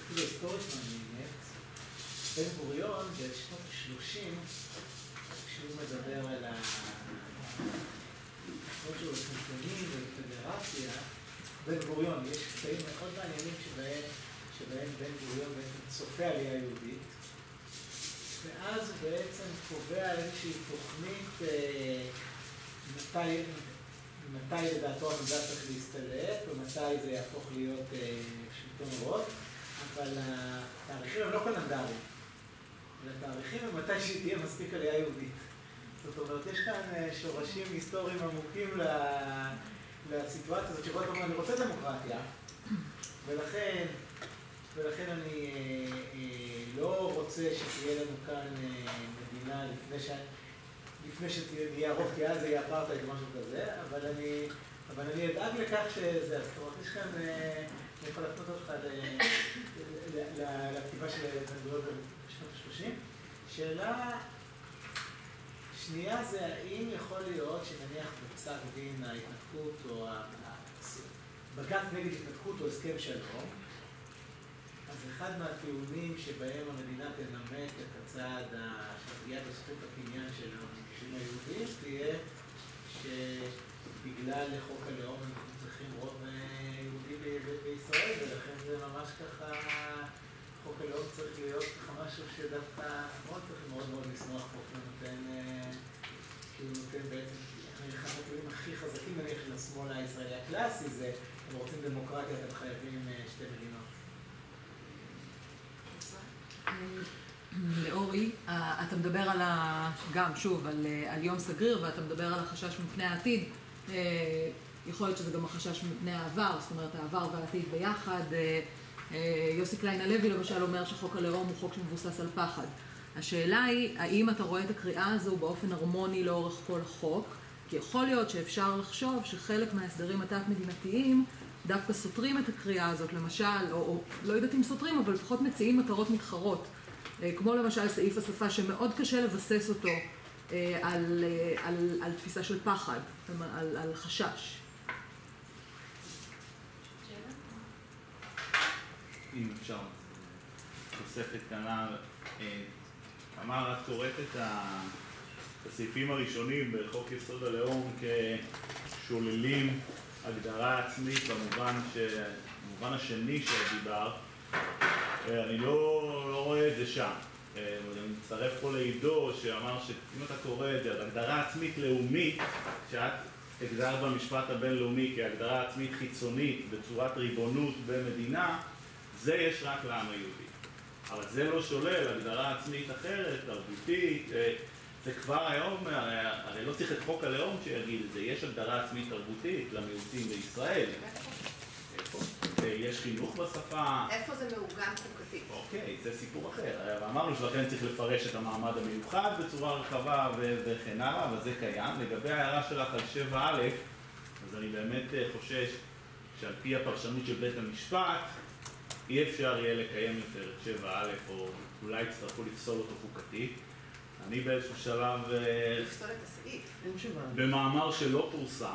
אפילו היסטורית מעניינת. בן גוריון בשנות ה-30, כשהוא מדבר על כמו שהוא קנטונים ופדרציה, בן גוריון, יש קטעים מאוד מעניינים שבהם בן גוריון בעצם צופה עלייה יהודית, ואז הוא בעצם קובע איזושהי תוכנית מתי לדעתו המדע צריך להסתלק, ומתי זה יהפוך להיות שלטון רוב, אבל התאריכים הם לא קלנדריים. התאריכים הם מתי שתהיה מספיק עלייה יהודית. זאת אומרת, יש כאן שורשים היסטוריים עמוקים לסיטואציה הזאת, שבו אתה אומר, אני רוצה דמוקרטיה, ולכן אני לא רוצה שתהיה לנו כאן מדינה לפני שתהיה הרוב, כי אז יהיה אפרטהייד או משהו כזה, אבל אני אדאג לכך שזה, אז זאת אומרת, יש כאן, אני יכול להפנות אותך לכתיבה של בן-גוריון בשנות ה-30. שאלה שנייה זה, האם יכול להיות שנניח בפסק דין ההתנתקות או בג"ץ נגד התנתקות או הסכם שלום, אז אחד מהטיעונים שבהם המדינה תנמק את הצעד של פגיעה בזכות הקניין של היהודים תהיה שבגלל חוק הלאום אנחנו צריכים רוב יהודי בישראל, ולכן זה ממש ככה, חוק הלאום צריך להיות ככה משהו שדווקא מאוד צריך מאוד לשמוח חוק כי הוא נותן בעצם, אחד הטיעונים הכי חזקים נניח של השמאל הישראלי הקלאסי זה, אם רוצים דמוקרטיה אתם חייבים שתי מדינות. לאורי, אתה מדבר גם שוב על יום סגריר, ואתה מדבר על החשש מפני העתיד. יכול להיות שזה גם החשש מפני העבר, זאת אומרת העבר והעתיד ביחד. יוסי קליין הלוי למשל אומר שחוק הלאום הוא חוק שמבוסס על פחד. השאלה היא, האם אתה רואה את הקריאה הזו באופן הרמוני לאורך כל החוק? כי יכול להיות שאפשר לחשוב שחלק מההסדרים התת-מדינתיים דווקא סותרים את הקריאה הזאת, למשל, או לא יודעת אם סותרים, אבל לפחות מציעים מטרות מתחרות. כמו למשל סעיף השפה שמאוד קשה לבסס אותו על תפיסה של פחד, על חשש. אם אפשר, תוספת קטנה, אמר, את קוראת את הסעיפים הראשונים בחוק יסוד הלאום כשוללים הגדרה עצמית במובן השני שדיבר, אני לא רואה את זה שם. אני מצטרף פה לעידו שאמר שאם אתה קורא את זה, על הגדרה עצמית לאומית, שאת הגדרת במשפט הבינלאומי כהגדרה עצמית חיצונית בצורת ריבונות במדינה, זה יש רק לעם היהודי. אבל זה לא שולל הגדרה עצמית אחרת, תרבותית, זה כבר היום, הרי לא צריך את חוק הלאום שיגיד את זה, יש הגדרה עצמית תרבותית למיעוטים בישראל. איפה? יש חינוך בשפה. איפה זה מעוגן חוקתית? אוקיי, זה סיפור אחר. ואמרנו שלכן צריך לפרש את המעמד המיוחד בצורה רחבה וכן הלאה, אבל זה קיים. לגבי ההערה שלך על 7א, אז אני באמת חושש שעל פי הפרשנות של בית המשפט, אי אפשר יהיה לקיים יותר את 7א, או אולי יצטרכו לפסול אותו חוקתית. אני באיזשהו שלב... לפסול את הסעיף. במאמר שלא פורסם,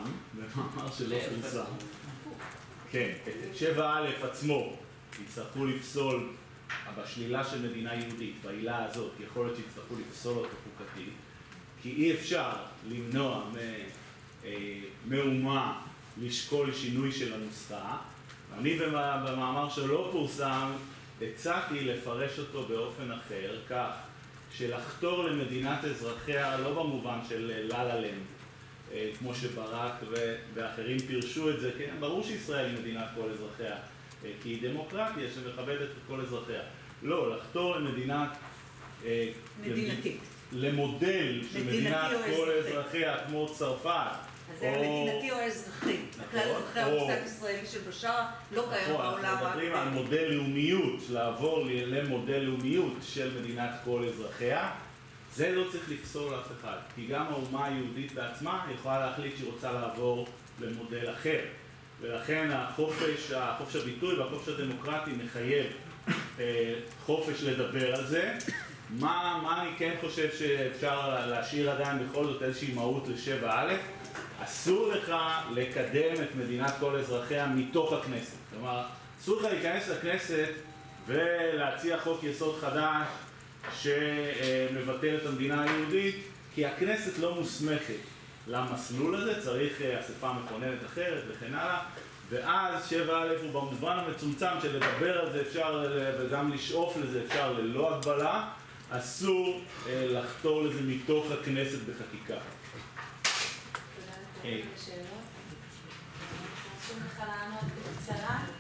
כן, את 7א עצמו יצטרכו לפסול בשלילה של מדינה יהודית, בעילה הזאת, יכול להיות שיצטרכו לפסול אותו חוקתית, כי אי אפשר למנוע מאומה לשקול שינוי של הנוסחה. אני במאמר שלא פורסם הצעתי לפרש אותו באופן אחר, כך שלחתור למדינת אזרחיה לא במובן של ללה-לנד, כמו שברק ואחרים פירשו את זה, כן, ברור שישראל היא מדינת כל אזרחיה, כי היא דמוקרטיה שמכבדת את כל אזרחיה. לא, לחתור למדינת... מדינתית. למודל של מדינת כל אזרחיה, כמו צרפת. אז זה מדינתי או אזרחי. הכלל אזרחי המושג ישראלי של בשארה לא קיים בעולם. אנחנו מדברים על מודל לאומיות, לעבור למודל לאומיות של מדינת כל אזרחיה. זה לא צריך לפסול אף אחד, כי גם האומה היהודית בעצמה יכולה להחליט שהיא רוצה לעבור למודל אחר. ולכן החופש הביטוי והחופש הדמוקרטי מחייב חופש לדבר על זה. מה אני כן חושב שאפשר להשאיר עדיין בכל זאת איזושהי מהות ל7א? אסור לך לקדם את מדינת כל אזרחיה מתוך הכנסת. כלומר, אסור לך להיכנס לכנסת ולהציע חוק יסוד חדש שמבטל את המדינה היהודית, כי הכנסת לא מוסמכת למסלול הזה, צריך אספה מכוננת אחרת וכן הלאה, ואז 7א הוא במובן המצומצם של לדבר על זה אפשר וגם לשאוף לזה אפשר ללא הגבלה, אסור לחתור לזה מתוך הכנסת בחקיקה. תודה לכם על השאלות. רצו לך לענות בקצרה?